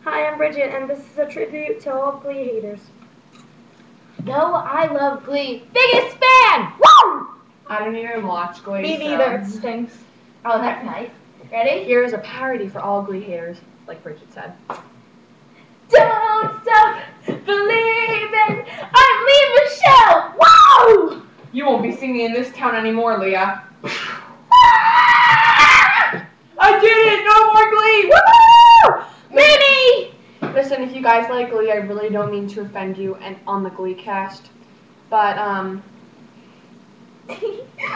Hi, I'm Bridget, and this is a tribute to all Glee haters. No, I love Glee. Biggest fan! Woo! I don't even watch Glee. Me neither, it stinks. Oh, that's nice. Ready? Here's a parody for all Glee haters, like Bridget said. Don't stop believing I'm Lee Michelle! Woo! You won't be singing in this town anymore, Leah. I did it! No more Glee! Woo! Minnie! Listen, if you guys like Glee, I really don't mean to offend you and on the Glee cast, but